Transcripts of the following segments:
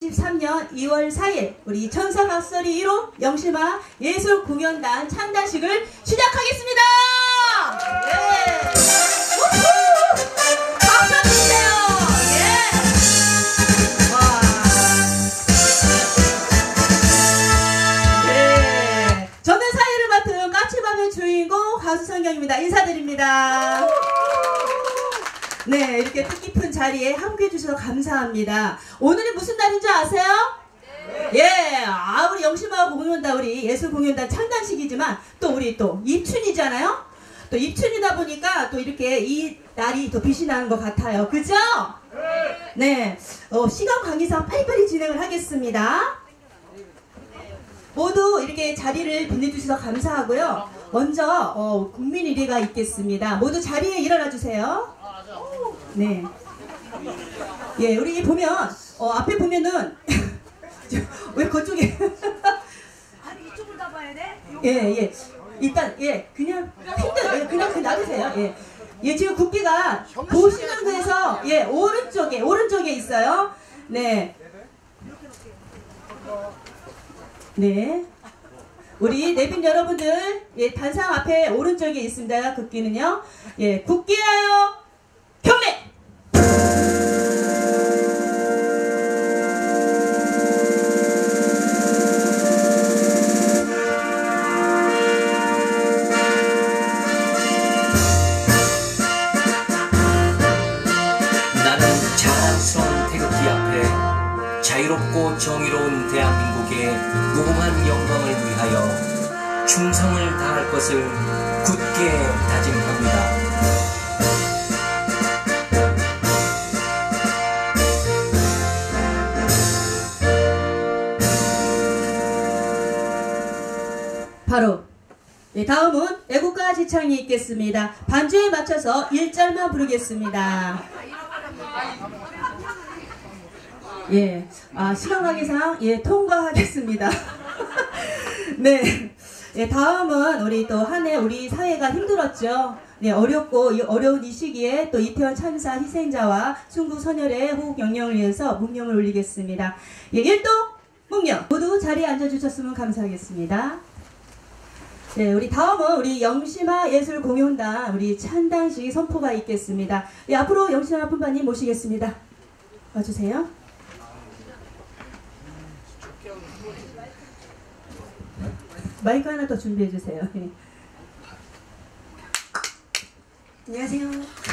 2023년 2월 4일 우리 천사박설이 1호 영심아 예술공연단 창단식을 시작하겠습니다. 네. 박수 주세요. 예. 와. 네. 저는 사회를 맡은 까치밤의 주인공 가수 성경입니다. 인사드립니다. 네, 이렇게 뜻깊은 자리에 함께해 주셔서 감사합니다. 오늘이 무슨 날인지 아세요? 네. 예, 우리 영심아 공연단, 우리 예술공연단 창단식이지만 또 우리 또 입춘이잖아요? 또 입춘이다 보니까 또 이렇게 이 날이 더 빛이 나는 것 같아요. 그죠? 네, 시간 관계상 빨리빨리 진행을 하겠습니다. 모두 이렇게 자리를 빛내주셔서 감사하고요. 먼저 국민의례가 있겠습니다. 모두 자리에 일어나 주세요. 네. 예, 우리 보면 앞에 보면은 왜 그쪽에 아니 이쪽을 다 봐야 돼? 예. 일단 그냥 그냥 놔두세요. 예. 예, 지금 국기가 보시는 데서 오른쪽에 있어요. 네. 네. 우리 내빈 여러분들, 단상 앞에 오른쪽에 있습니다. 국기는요. 예, 국기하여 경례! 나는 자랑스러운 태극기 앞에 자유롭고 정의로운 대한민국의 무궁한 영광을 위하여 충성을 다할 것을 굳게 다짐합니다. 바로 다음은 애국가 지창이 있겠습니다. 반주에 맞춰서 1절만 부르겠습니다. 예, 시간 관계상 통과하겠습니다. 네, 다음은 우리 또 한 해 우리 사회가 힘들었죠. 네, 어려운 이 시기에 또 이태원 참사 희생자와 순국 선열의 호국 영령을 위해서 묵념을 올리겠습니다. 예, 일동 묵념 모두 자리에 앉아주셨으면 감사하겠습니다. 네, 우리 다음은 우리 영심아 예술공연단 우리 창단식 선포가 있겠습니다. 예, 앞으로 영심아 분반님 모시겠습니다. 와주세요. 마이크 하나 더 준비해 주세요. 네. 안녕하세요.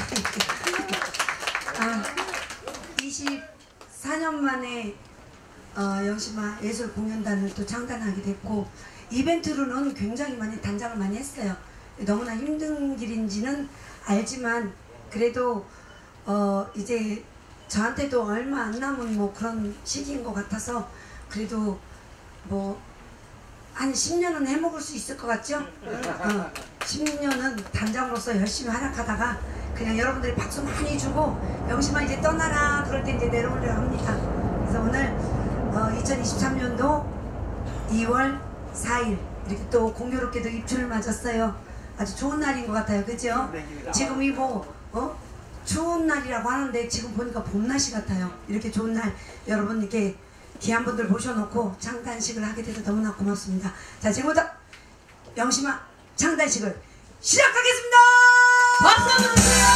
24년 만에 영심아 예술공연단을 또 창단하게 됐고 이벤트로는 굉장히 많이 단장을 많이 했어요. 너무나 힘든 길인지는 알지만 그래도 이제 저한테도 얼마 안 남은 뭐 그런 시기인 것 같아서 그래도 뭐 한 10년은 해먹을 수 있을 것 같죠? 10년은 단장으로서 열심히 활약하다가 그냥 여러분들이 박수 많이 주고 영심아 이제 떠나라 그럴 때 이제 내려오려고 합니다. 그래서 오늘 2023년도 2월 4일 이렇게 또 공교롭게도 입춘을 맞았어요. 아주 좋은 날인 것 같아요. 그죠? 지금이 추운 날이라고 하는데 지금 보니까 봄날씨 같아요. 이렇게 좋은 날 여러분 이렇게 귀한 분들 모셔놓고 창단식을 하게 돼서 너무나 고맙습니다. 자, 지금부터 영심아 창단식을 시작하겠습니다. 박수 주세요.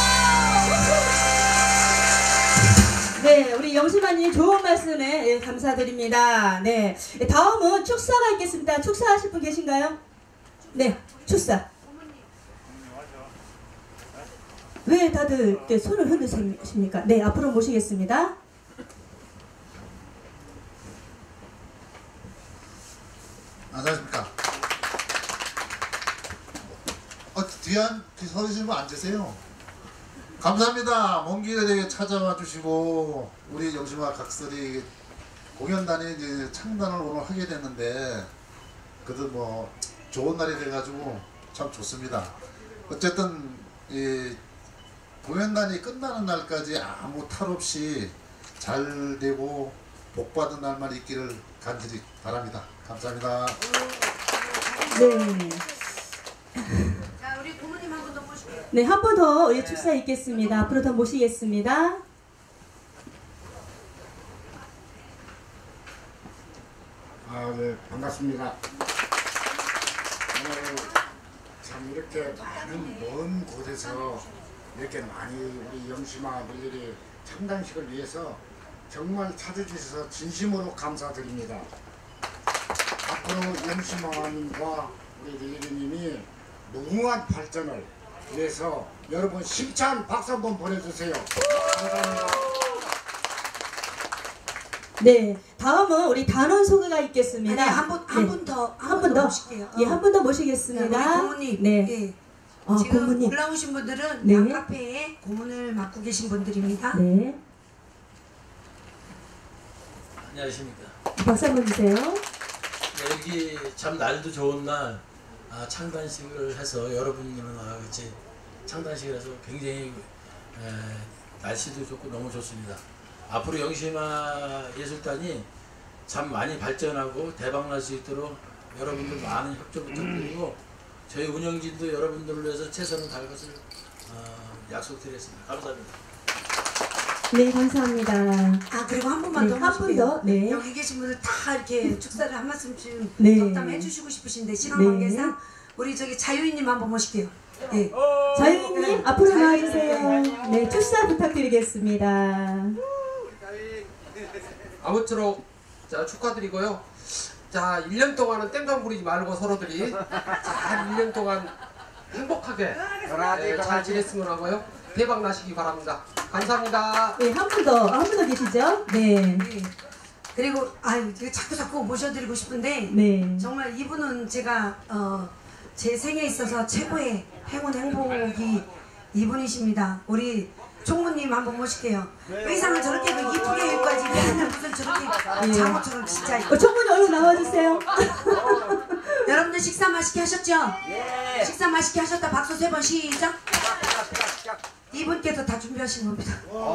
네, 우리 영심아님 좋은 말씀에 감사드립니다. 네, 다음은 축사가 있겠습니다. 축사하실 분 계신가요? 네, 축사. 왜 다들 이렇게 손을 흔드십니까? 네, 앞으로 모시겠습니다. 안녕하십니까. 뒤에 서 계신 분 앉으세요. 감사합니다. 먼 길에 찾아와 주시고 우리 영심아 각설이 공연단이 이제 창단을 오늘 하게 됐는데 그래도 뭐 좋은 날이 돼가지고 참 좋습니다. 어쨌든 이 공연단이 끝나는 날까지 아무 탈 없이 잘 되고 복받은 날만 있기를 간절히 바랍니다. 감사합니다. 네. 자, 우리 부모님 한 분 더 모실게요. 네, 한 번 더 축사 있겠습니다. 앞으로 더 모시겠습니다. 네, 반갑습니다. 오늘 참 이렇게 많은 먼 곳에서 이렇게 많이 우리 영심아 늘리리 창단식을 위해서 정말 찾아주셔서 진심으로 감사드립니다. 앞으로 영심아님과 우리 늘리리님이 무궁한 발전을 위해서 여러분 힘찬 박수 한번 보내주세요. 감사합니다. 네, 다음은 우리 단원 소개가 있겠습니다. 아니, 한 분 더 모실게요. 예, 한 분 더 모시겠습니다. 우리 고모님. 네. 예. 아, 지금 고모님. 올라오신 분들은 네. 양카페에 고문을 맡고 계신 분들입니다. 네. 안녕하십니까. 박수 한번 주세요. 네, 여기 참 날도 좋은 날 창단식을 해서 여러분들과 같이 창단식을 해서 굉장히 날씨도 좋고 너무 좋습니다. 앞으로 영심아 예술단이 참 많이 발전하고 대박날 수 있도록 여러분들 많은 협조 부탁드리고 저희 운영진도 여러분들을 위해서 최선을 다할 것을 약속드리겠습니다. 감사합니다. 네, 감사합니다. 아, 그리고 한 분만 네, 더 한 분 모실게요. 더. 네. 여기 계신 분들 다 이렇게 축사를 한 말씀쯤 네. 덕담해 주시고 싶으신데 시간 관계상 우리 저기 자유인님 한번 모실게요. 네. 자유인님 앞으로 나와주세요. 네, 출사 부탁드리겠습니다. 아무쪼록 자, 축하드리고요. 자, 1년 동안은 땡깡 부리지 말고 서로들이 잘 1년 동안 행복하게 잘 지냈으면 하고요. 대박 나시기 바랍니다. 감사합니다. 네, 한 분 더 계시죠? 네. 네. 그리고 자꾸 모셔드리고 싶은데 네. 정말 이분은 제가 제 생에 있어서 최고의 행복이 이분이십니다. 우리 총무님 한번 모실게요. 의상을 저렇게 이쁘게 입고야지 무슨 저렇게 잠옷처럼 진짜. 총무님 얼른 나와주세요. 여러분들 식사 맛있게 하셨죠? 예. 식사 맛있게 하셨다. 박수 3번 시작. 이분께서 다 준비하신 겁니다.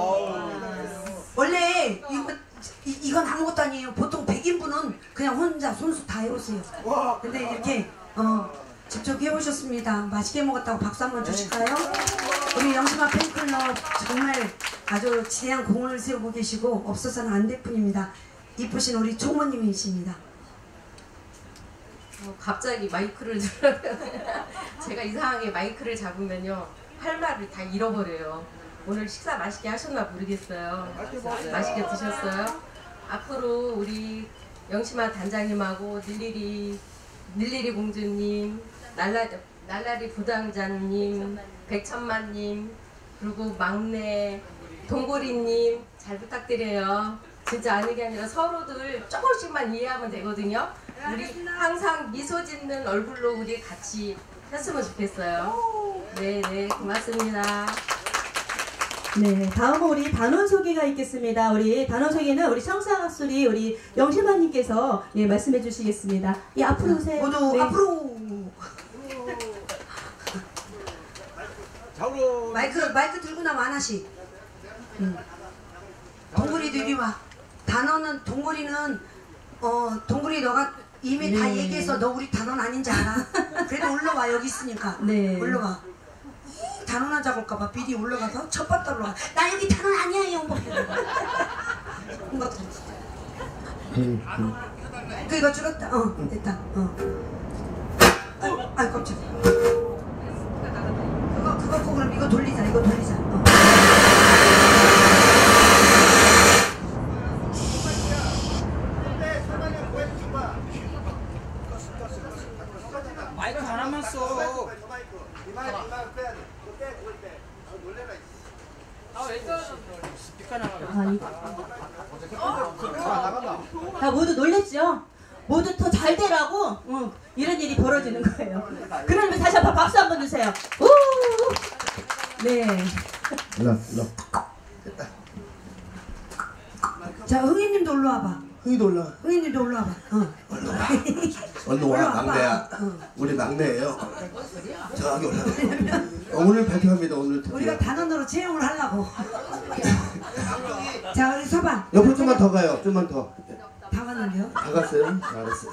원래 이건 아무것도 아니에요. 보통 100인분은 그냥 혼자 손수 다 해오세요. 근데 이렇게 직접 해오셨습니다. 맛있게 먹었다고 박수 한번 주실까요? 우리 영심아 팬클럽 정말 아주 지대한 공을 세우고 계시고 없어서는 안 될 뿐입니다. 이쁘신 우리 총무님이십니다. 갑자기 마이크를 들어요. 제가 이상하게 마이크를 잡으면요 할 말을 다 잃어버려요. 오늘 식사 맛있게 하셨나 모르겠어요. 맛있게 드셨어요? 앞으로 우리 영심아 단장님하고 늘리리 공주님, 날라리 부당자님, 백천만님, 그리고 막내 동고리님 잘 부탁드려요. 진짜 아는 게 아니라 서로들 조금씩만 이해하면 되거든요. 우리 항상 미소 짓는 얼굴로 우리 같이 했으면 좋겠어요. 네, 고맙습니다. 네, 다음은 우리 단원 소개가 있겠습니다. 우리 단원 소개는 우리 청사학술이 우리 영심아님께서 말씀해 주시겠습니다. 앞으로 오세요. 모두 네. 앞으로. 마이크 들고 나와 하나씩. 동굴이도 이리 와. 단원은 동굴이는 동굴이 너가 이미 다 얘기해서 너 우리 단원 아닌지 알아. 그래도 올라와 여기 있으니까. 네. 올라와. 단원한 잡을까봐 미리 올라가서 첫 바닥 올라가. 나 여기 단원 아니야 영복. 이거 줄었다. 됐다. 아이 깜짝이야. 그거 그럼 이거 돌리자. 마이크 하나만 써. 다 모두 놀랬죠? 모두 더 잘 되라고 이런 일이 벌어지는 거예요. 그러면 다시 한번 박수 한번 주세요. 우! 네. 됐다. 자 흥이님도 올라와봐. 흥이도 올라. 흥이님도 올라와봐. 얼른 와 막내야. 우리 막내예요. 저기 올라. 오늘 발표합니다. 오늘 드디어. 우리가 단원으로 채용을 하려고. 자 우리 서방. 옆으로 좀만 더 가요. 좀만 더. 다 왔는데요? 다 갔어요? 알았어요.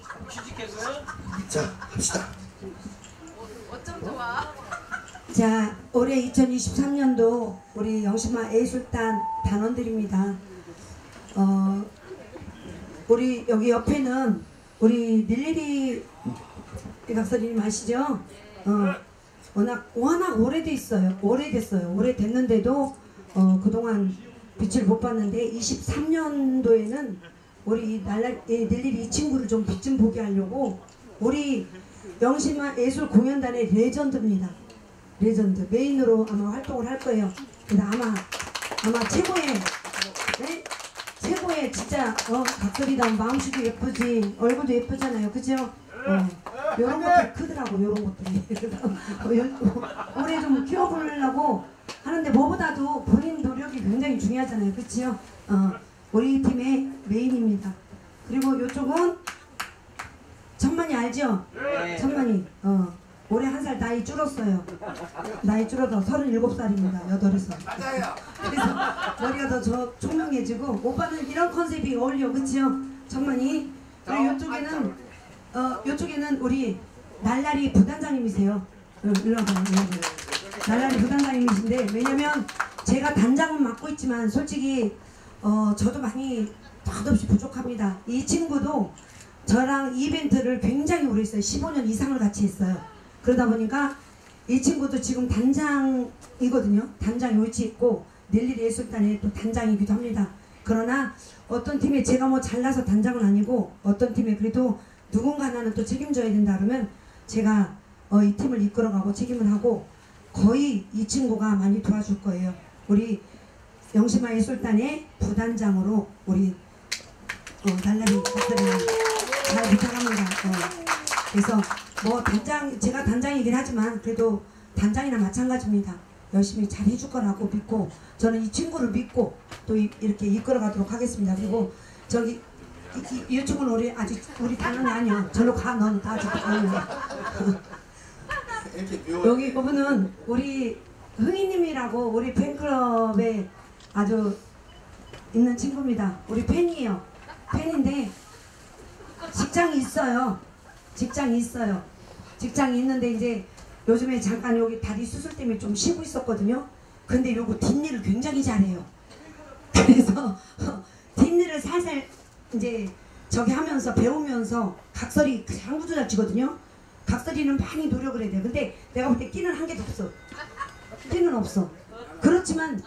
자 합시다. 어쩜 좋아? 자 올해 2023년도 우리 영심아 예술단 단원들입니다. 우리 여기 옆에는 우리 닐리리 각설님 아시죠? 워낙 오래됐어요. 오래됐는데도 그동안 빛을 못 봤는데 23년도에는 우리 닐리리 이 친구를 좀 빛 좀 보게 하려고 우리 영심아 예술 공연단의 레전드입니다. 레전드 메인으로 아마 활동을 할 거예요. 그래서 아마 최고의 네? 최고의 진짜 각설이다. 마음씨도 예쁘지 얼굴도 예쁘잖아요. 그죠? 요런 것들이 크더라고. 요런 것들이. 올해 좀 키워보려고 하는데 뭐보다도 본인 노력이 굉장히 중요하잖아요. 그치요? 우리 팀의 메인입니다. 그리고 요쪽은 천만이 알죠? 네. 천만이 올해 한 살 나이 줄었어요. 나이 줄어서 37살입니다. 8에서. 맞아요. 그래서 머리가 더 총명해지고 오빠는 이런 컨셉이 어울려. 그치요? 천만이. 그리고 요쪽에는 우리 날라리 부단장님이세요. 일로 와봐요. 날라리 부단장님이신데 왜냐면 제가 단장은 맡고 있지만 솔직히 저도 많이 덧없이 부족합니다. 이 친구도 저랑 이벤트를 굉장히 오래 했어요. 15년 이상을 같이 했어요. 그러다 보니까 이 친구도 지금 단장이거든요. 단장에 위치 있고 닐리리 예술단의 또 단장이기도 합니다. 그러나 어떤 팀에 제가 뭐 잘나서 단장은 아니고 어떤 팀에 그래도 누군가 하나는 또 책임져야 된다 그러면 제가 이 팀을 이끌어가고 책임을 하고 거의 이 친구가 많이 도와줄 거예요. 우리 영심아 예술단의 부단장으로 우리 날라리 박사님 잘 부탁합니다. 그래서 뭐 제가 단장이긴 하지만 그래도 단장이나 마찬가지입니다. 열심히 잘 해줄 거라고 믿고 저는 이 친구를 믿고 또 이렇게 이끌어가도록 하겠습니다. 그리고 저기 이쪽은 우리 단원이 아니야. 절로 가. 넌 다 아직 단원이야. 여기 그분은 우리 흥이님이라고 우리 팬클럽에 아주 있는 친구입니다. 우리 팬이에요. 팬인데 직장이 있어요. 직장이 있는데 이제 요즘에 잠깐 여기 다리 수술 때문에 좀 쉬고 있었거든요. 근데 요거 뒷일을 굉장히 잘해요. 그래서 뒷일을 살살 이제 저기 하면서 배우면서 각설이 장구도 잘 치거든요. 각설이는 많이 노력을 해야 돼. 근데 내가 볼 때 끼는 한 개도 없어. 끼는 없어. 그렇지만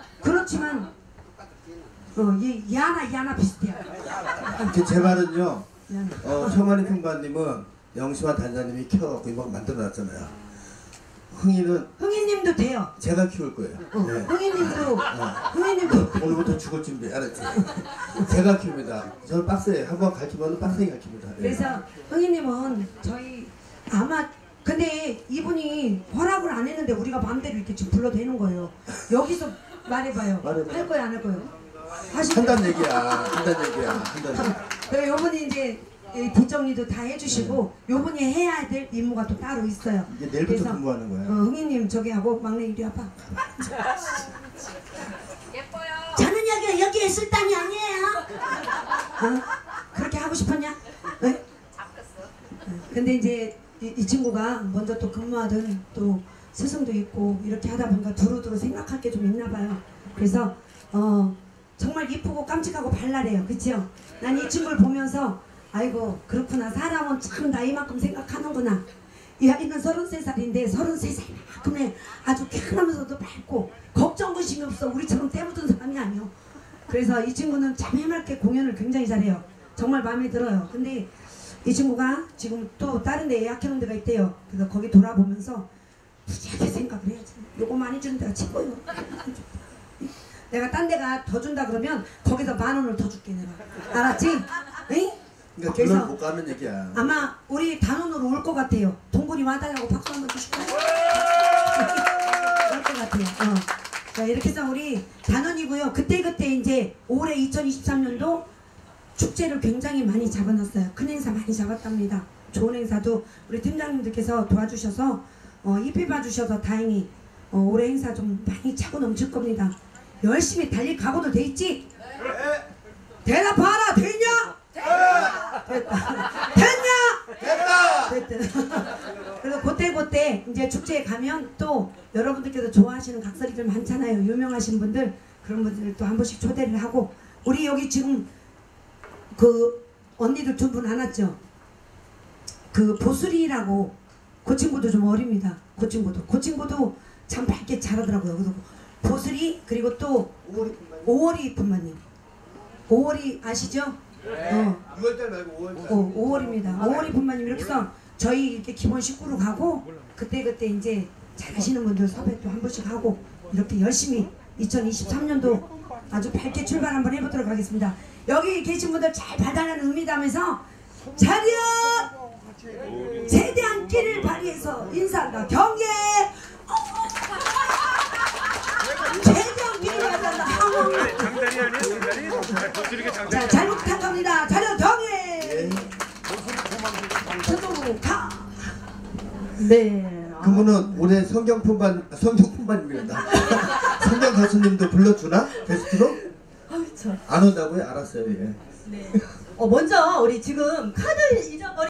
이 하나 비슷해요. 제 말은요. 청만이 평관님은 영심아 단장님이 키워갖고 이만 만들어놨잖아요. 흥이님도 돼요. 제가 키울 거예요. 네. 흥이님도 오늘부터 죽을 준비. 알았지? 제가 키웁니다. 저는 빡세게 한번 가르치면 빡세게 가르칩니다. 네. 그래서 흥이님은 저희 아마 근데 이분이 허락을 안 했는데 우리가 마음대로 이렇게 지금 불러도 되는 거예요. 여기서 말해봐요. 할 거야 안 할 거예요? 한단 얘기야. 그리고 요분이 이제 뒷정리도 다 해주시고 요분이 해야 될 임무가 또 따로 있어요. 이제 내일부터 근무하는 거야. 흥이님 저기 하고 막내 이리 와봐. 예뻐요. 저는 여기 예술단이 아니에요. 그렇게 하고 싶었냐? 네? 근데 이제 이 친구가 먼저 또 근무하던 또 스승도 있고 이렇게 하다 보니까 두루두루 생각할 게 좀 있나 봐요. 그래서 정말 이쁘고 깜찍하고 발랄해요. 그치요? 난 이 친구를 보면서 아이고 그렇구나. 사람은 참 나이만큼 생각하는구나. 이 아이는 33살인데 33살만큼의 아주 쾌활하면서도 밝고 걱정거심이 없어. 우리처럼 때묻은 사람이 아니요. 그래서 이 친구는 참 해맑게 공연을 굉장히 잘해요. 정말 마음에 들어요. 근데 이 친구가 지금 또 다른 데 예약해놓은 데가 있대요. 그래서 거기 돌아보면서 부지하게 생각을 해야지. 요거 많이 주는 데가 최고요. 내가 딴 데가 더 준다 그러면 거기서 10,000원을 더 줄게 내가. 알았지? 응? 그러니까 그래서 돈을 못 가는 얘기야. 아마 우리 단원으로 올 것 같아요. 동굴이 와달라고 박수 한번 주실까요? 올 것 같아요. 자, 이렇게 해서 우리 단원이고요. 그때 이제 올해 2023년도 축제를 굉장히 많이 잡아놨어요. 큰 행사 많이 잡았답니다. 좋은 행사도 우리 팀장님들께서 도와주셔서 입혀봐 주셔서 다행히 올해 행사 좀 많이 차고 넘칠 겁니다. 열심히 달릴 각오도 돼 있지? 대답하라. 됐냐? 됐다. 그래서 그때 이제 축제에 가면 또 여러분들께서 좋아하시는 각설이들 많잖아요. 유명하신 분들 그런 분들 또 한 번씩 초대를 하고 우리 여기 지금 언니들 두 분 안 왔죠? 그 보슬이라고 그 친구도 좀 어립니다. 그 친구도 참 밝게 잘하더라고요. 그래서 보슬이 그리고 또 오월이 분마님. 오월이 아시죠? 네. 6월달 말고 5월달. 5월입니다. 5월이 분마님 이렇게 해서 저희 이렇게 기본 식구로 가고 그때 이제 잘하시는 분들 섭외 또 한 번씩 하고 이렇게 열심히 2023년도 아주 밝게 출발 한번 해보도록 하겠습니다. 여기 계신 분들 잘 받아라는 의미다면서 자리야 세대한 끼를 발휘해서 인사한다. 경례 세대한 끼를 발휘한다. 자, 잘못 부탁합니다. 자료 경례 저도 가. 네. 그분은 올해 성경품반입니다. 성경 가수님도 불러주나? 게스트로? 참. 안 온다고요? 알았어요. 예. 네. 먼저 우리 지금 카드 잊어버린